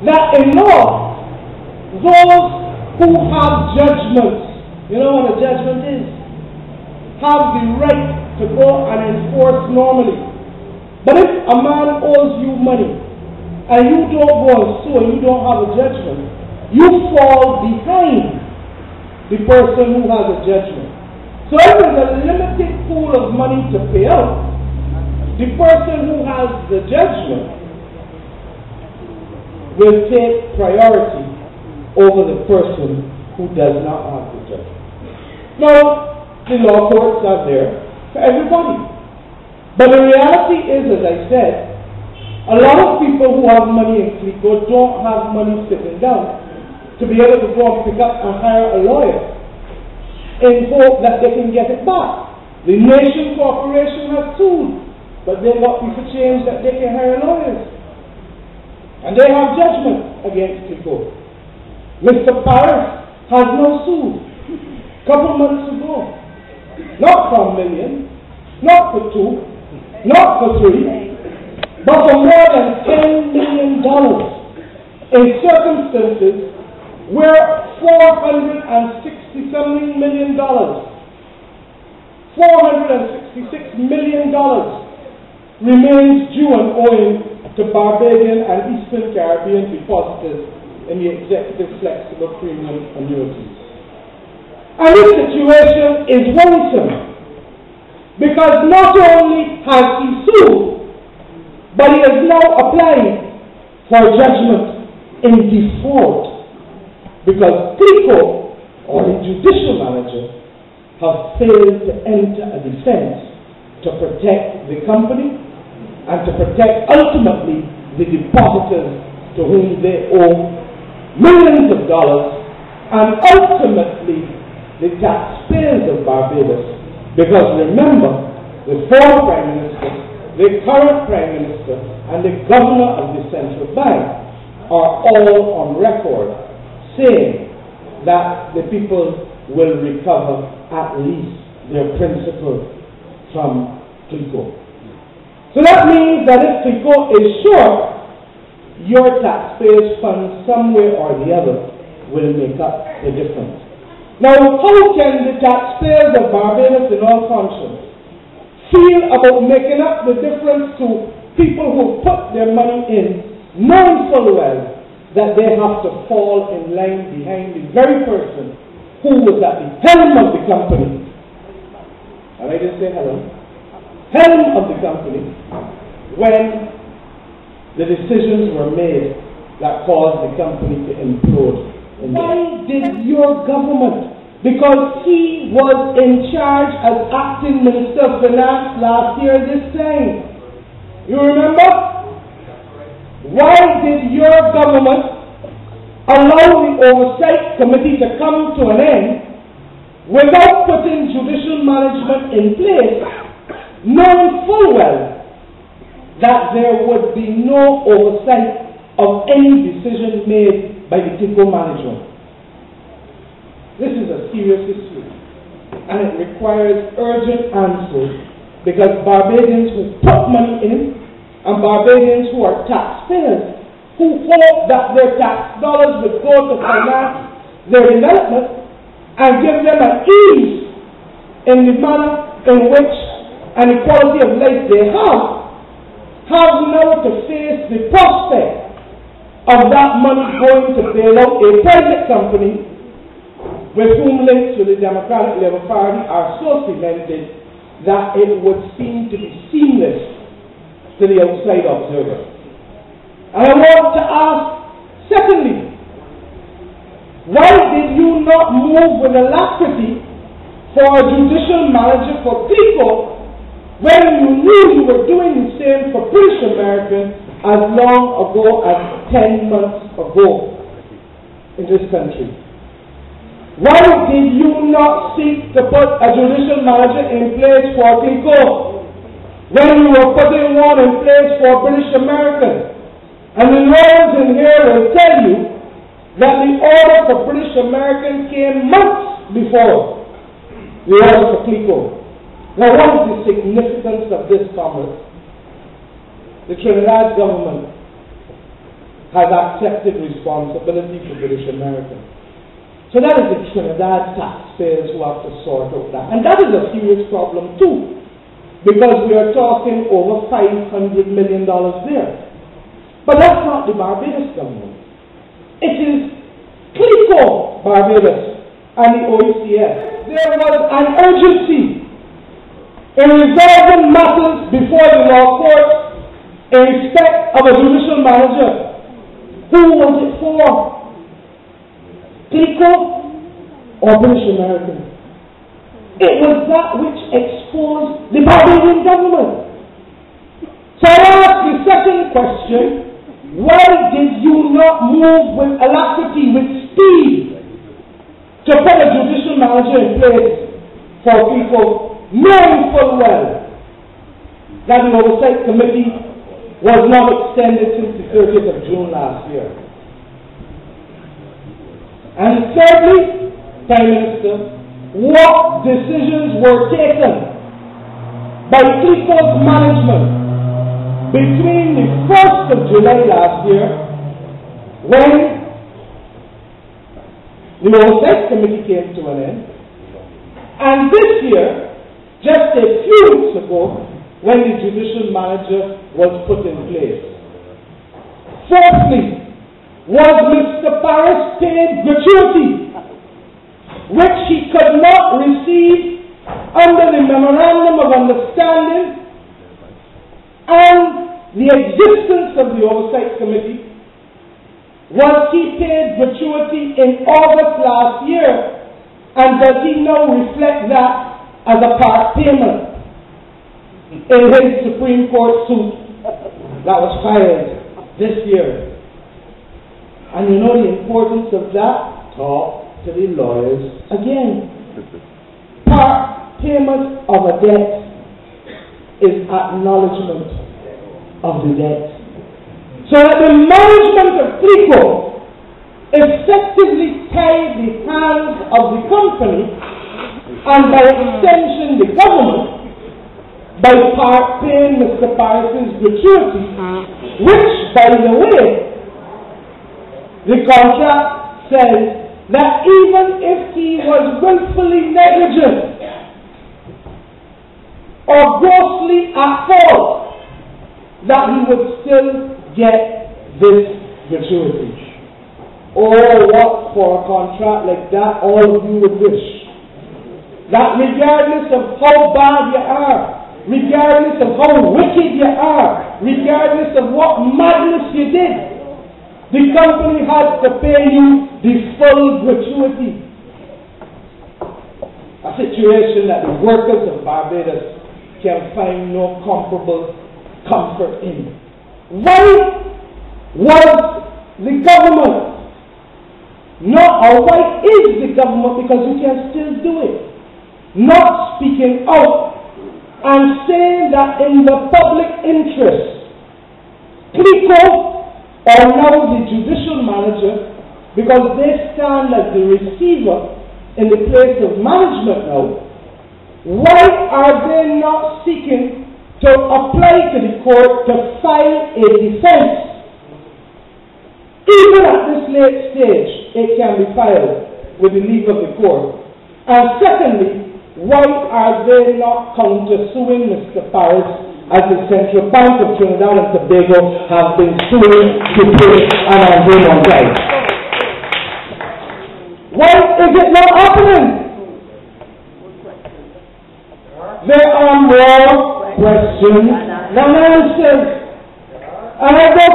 that in law, those who have judgments, you know what a judgment is, have the right to go and enforce normally. But if a man owes you money and you don't go and sue and you don't have a judgment, you fall behind the person who has a judgment. So if there's a limited pool of money to pay out, the person who has the judgment will take priority over the person who does not have the judgment. Now, the law courts are there for everybody. But the reality is, as I said, a lot of people who have money in Clico don't have money sitting down to be able to go and pick up and hire a lawyer in hope that they can get it back. The Nation Corporation has sued, but they got people change that they can hire lawyers. And they have judgment against Clico. Mr. Parris has no sued. A couple months ago. Not for $1 million, not for 2, not for 3, but for more than $10 million in circumstances where $466 million remains due and owing to Barbadian and Eastern Caribbean depositors in the executive flexible premium annuities. And this situation is worrisome because not only has he sued, but he has now applied for judgment in default because Clico or the Judicial Manager have failed to enter a defense to protect the company and to protect ultimately the depositors to whom they owe millions of dollars and ultimately the taxpayers of Barbados. Because remember, the former Prime Minister, the current Prime Minister, and the Governor of the Central Bank are all on record saying that the people will recover at least their principal from Clico. So that means that if Clico is short, your taxpayers' funds somewhere or the other will make up the difference. Now, how can the taxpayers of Barbados in all conscience feel about making up the difference to people who put their money in, knowing full well that they have to fall in line behind the very person who was at the helm of the company? And I didn't say hello. Helm of the company when the decisions were made that caused the company to implode. Why did your government, because he was in charge as acting Minister of Finance last year this time, you remember? Why did your government allow the Oversight Committee to come to an end without putting judicial management in place, knowing full well that there would be no oversight of any decision made by the Clico management? This is a serious issue, and it requires urgent answers because Barbadians who put money in and Barbadians who are taxpayers who hope that their tax dollars would go to finance their development and give them an ease in the manner in which and the quality of life they have now to face the prospect of that money going to bail out a private company with whom links with the Democratic Labour Party are so cemented that it would seem to be seamless to the outside observer. And I want to ask, secondly, why did you not move with alacrity for a judicial manager for Clico when you knew you were doing the same for British American as long ago as 10 months ago in this country? Why did you not seek to put a judicial manager in place for Clico when you were putting one in place for British American? And the lawyers in here will tell you that the order for British American came months before the order for Clico. Now, what is the significance of this, Comrade? The Trinidad government has accepted responsibility for British America. So that is the Trinidad taxpayers who have to sort out that. And that is a serious problem too, because we are talking over $500 million there. But that's not the Barbados government. It is Clico Barbados and the OECS. There was an urgency in resolving matters before the law court in respect of a judicial manager. Who was it for? Clico or British American? It was that which exposed the Barbadian government. So I ask the second question, why did you not move with alacrity, with speed, to put a judicial manager in place for Clico, knowing full well that the Oversight Committee was not extended since the 30th of June last year? And thirdly, Prime Minister, what decisions were taken by Clico's management between the 1st of July last year, when the Oversight Committee came to an end, and this year, just a few weeks ago, when the Judicial Manager was put in place? Fourthly, was Mr. Parris paid gratuity, which he could not receive under the Memorandum of Understanding and the existence of the Oversight Committee? Was he paid gratuity in August last year, and does he now reflect that as a part payment in his Supreme Court suit that was filed this year? And you know the importance of that? Talk to the lawyers again. Part payment of a debt is acknowledgement of the debt. So that the management of Clico effectively tied the hands of the company, and by extension the government, by part paying Mr. Parris's gratuity, which, by the way, the contract says that even if he was willfully negligent or grossly at fault, that he would still get this gratuity. Oh, what for a contract like that all of you would wish. That regardless of how bad you are, regardless of how wicked you are, regardless of what madness you did, the company has to pay you the full gratuity. A situation that the workers of Barbados can find no comparable comfort in. Why was the government or why is the government, because we can still do it, not speaking out and saying that in the public interest, Clico, or now the Judicial Manager, because they stand as the receiver in the place of management now, why are they not seeking to apply to the court to file a defense? Even at this late stage, it can be filed with the leave of the court. And secondly, why are they not countersuing Mr. Parris, as the Central Bank of Trinidad and Tobago have been suing Duprey and Others? Why is it not happening? There are more questions than answers. And I go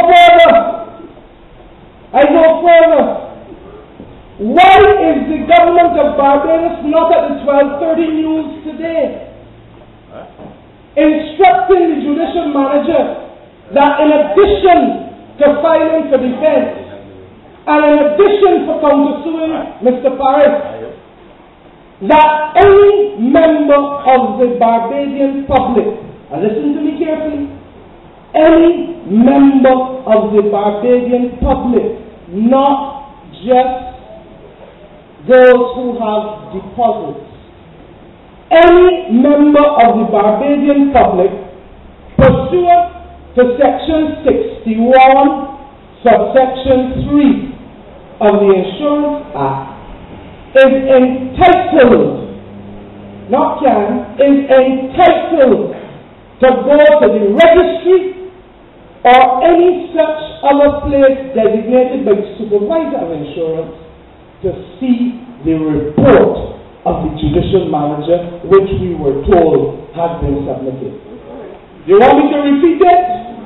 further. Why is the government of Barbados not at the 12:30 news today, instructing the Judicial Manager that in addition to filing for defense and in addition for countersuing Mr. Parris, that any member of the Barbadian public, and listen to me carefully, any member of the Barbadian public, not just those who have deposits, any member of the Barbadian public, pursuant to Section 61, subsection 3 of the Insurance Act, is entitled, not can, is entitled to go to the registry or any such other place designated by the supervisor of insurance to see the report of the Judicial Manager, which we were told has been submitted. Do you want me to repeat it?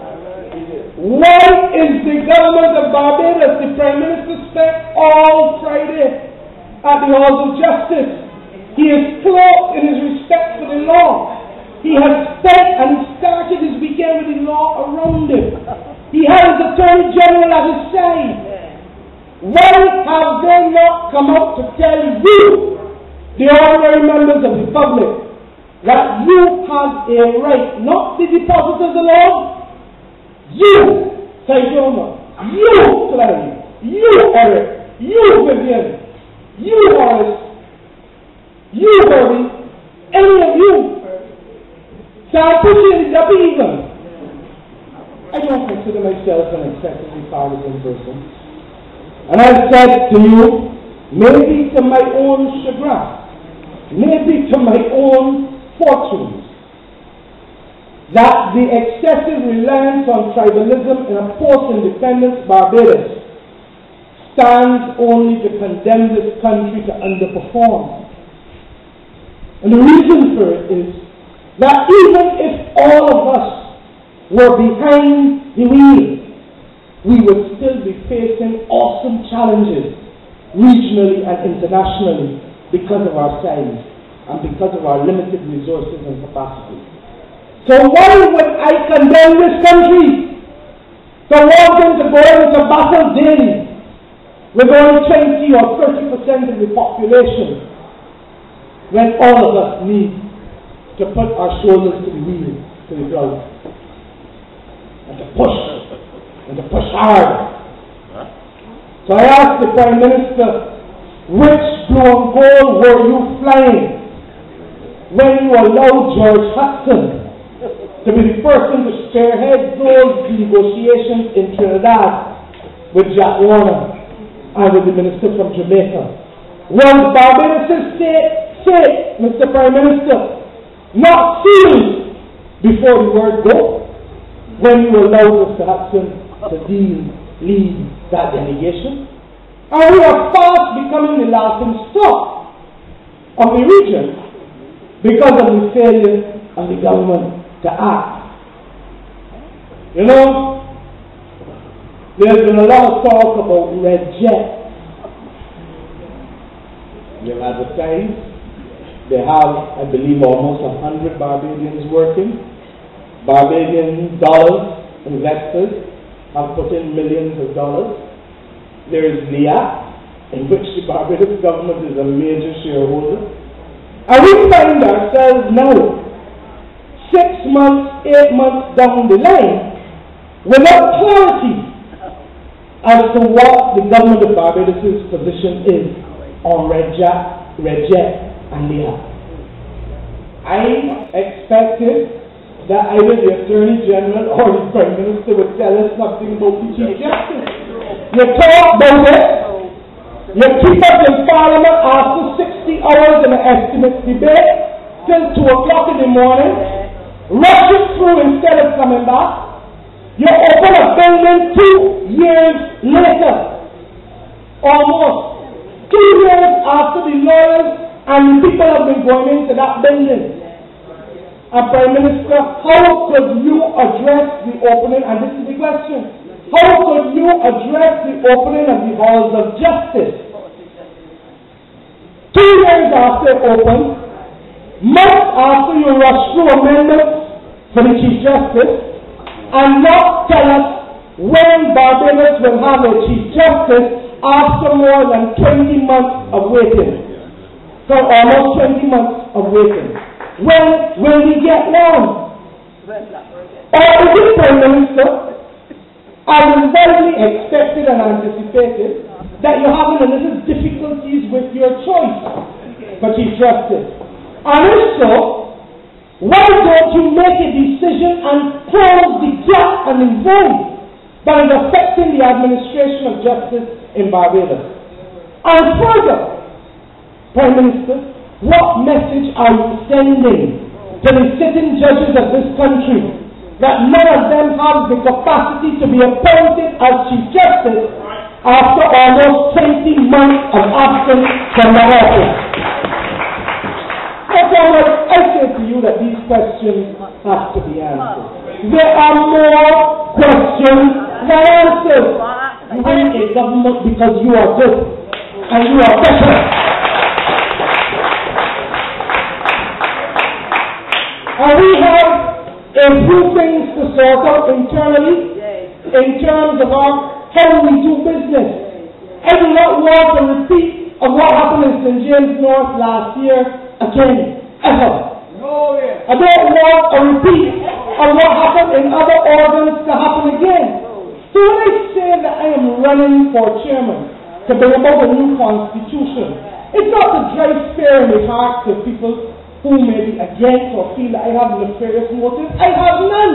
Why is the government of Barbados, the Prime Minister, spent all Friday at the Halls of Justice? He is clothed in his respect for the law. He has spent and started his weekend with the law around him. He has the Attorney General at his side. Why have they not come out to tell you, the ordinary members of the public, that you have a right, not the depositors alone, you, Saidona, you, Clary, you, Eric, you, Vivian, you, Horace, you, Bobby, any of you. So I'm pushing it up even. I don't consider myself an excessively partisan person. And I've said to you, maybe to my own chagrin, maybe to my own fortunes, that the excessive reliance on tribalism in a post-independence Barbados stands only to condemn this country to underperform. And the reason for it is that even if all of us were behind the wheel, we would still be facing awesome challenges regionally and internationally because of our size and because of our limited resources and capacity. So why would I condemn this country to want them to go into battle daily with only 20 or 30% of the population when all of us need to put our shoulders to the wheel, to the ground, and to push hard. So I asked the Prime Minister, which blue and gold were you flying when you allowed George Hudson to be the person to spearhead those negotiations in Trinidad with Jack Warner and with the Minister from Jamaica? Was Barbados' say, Mr. Prime Minister, not sealed before the word go, when you allowed Mr. Hudson to lead that delegation? And we are fast becoming the laughing stock of the region because of the failure of the government to act. You know, there's been a lot of talk about Red Jet. They've advertised. They have, I believe, almost 100 Barbadians working. Barbadian dollars, investors, have put in millions of dollars. There is LEA, in which the Barbados government is a major shareholder. And we find ourselves now, 6 months, 8 months down the line, without clarity as to what the government of Barbados' position is on Red Jet and LEA. I expected that either the Attorney General or the Prime Minister would tell us something about the Chief Justice. You talk about it, you keep us in Parliament after 60 hours in an estimate debate till 2 o'clock in the morning, rush it through instead of coming back. You open a building 2 years later, almost 2 years after the lawyers and people have been going into that building. And Prime Minister, how could you address the opening, and this is the question, how could you address the opening of the Halls of Justice 2 years after it opened, months after you rush through amendments for the Chief Justice, and not tell us when Barbados will have a Chief Justice after more than 20 months of waiting? So almost 20 months of waiting. When will we get one? Or is it, Prime Minister, as is widely expected and anticipated, that you're having a little difficulties with your choice for Chief Justice? And if so, why don't you make a decision and close the gap and the void but is affecting the administration of justice in Barbados? And further, Prime Minister, what message are you sending to the sitting judges of this country that none of them have the capacity to be appointed as Chief Justice after almost 20 months of absence from the office? Therefore, I say to you that these questions have to be answered. There are more questions than answers. You win a government because you are good and you are better. And we have a few things to sort out internally in terms of how we do business. I do not want a repeat of what happened in St. James North last year again, ever. I don't want a repeat of what happened in other organs to happen again. So when I say that I am running for chairman to bring about a new constitution, it's not to drive fear in the hearts of people who may be against or feel that I have nefarious motives. I have none.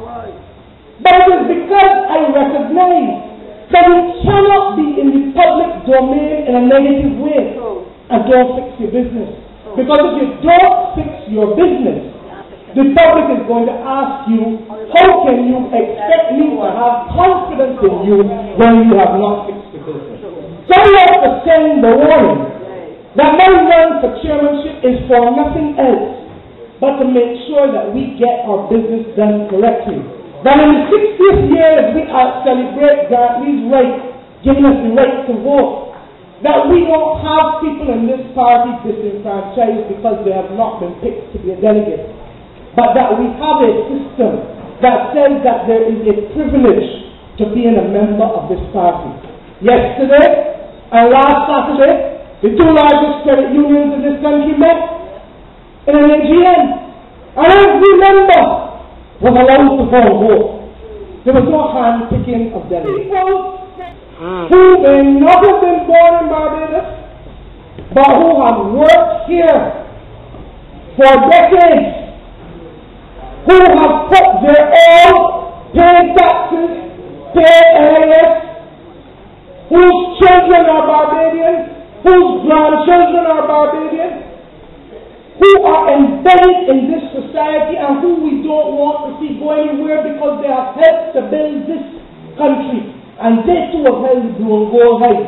But it is because I recognize that you cannot be in the public domain in a negative way and don't fix your business. Because if you don't fix your business, the public is going to ask you, how can you expect me to have confidence in you when you have not fixed the business? So we have to send the warning that my run for chairmanship is for nothing else but to make sure that we get our business done correctly. That in the 60th year as we celebrate Gartley's right, giving us the right to vote, that we don't have people in this party disenfranchised because they have not been picked to be a delegate, but that we have a system that says that there is a privilege to being a member of this party. Yesterday and last Saturday, the two largest credit unions in this country met in an AGM, and every member was allowed to go and vote. There was no hand-picking of delegates. People who may not have been born in Barbados, but who have worked here for decades, who have put their all, paid taxes, paid LAS, whose children are Barbadians, whose grandchildren are Barbadians, who are embedded in this society and who we don't want to see go anywhere because they have helped to build this country and they too have held the blue and gold high.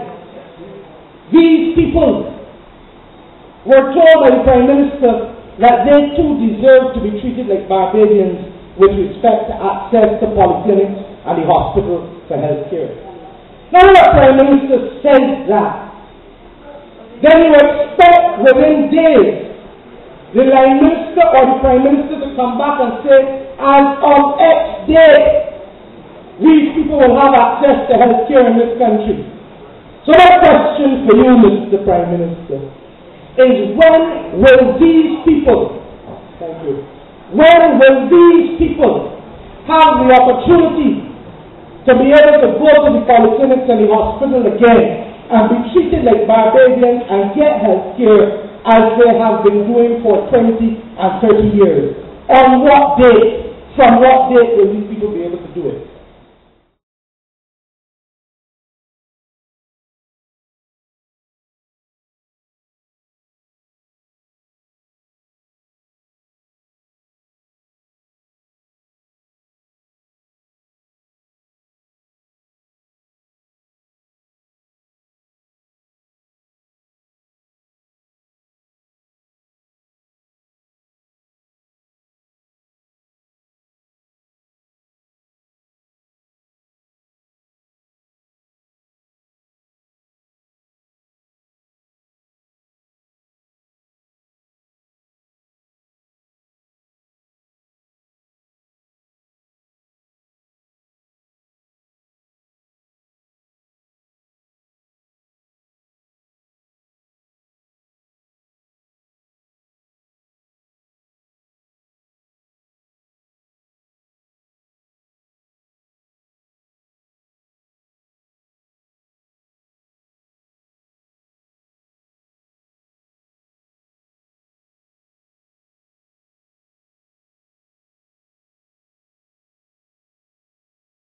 These people were told by the Prime Minister that they too deserve to be treated like Barbadians with respect to access to polyclinics and the hospital for health care. Now when the Prime Minister says that, then you expect within days the Line Minister or the Prime Minister to come back and say, as of X day, these people will have access to health care in this country. So my question for you, Mr. Prime Minister, is when will these people, when will these people have the opportunity to be able to go to the polyclinics and the hospital again and be treated like Barbadians and get health care as they have been doing for 20 and 30 years? On what date, from what date will these people be able to do it?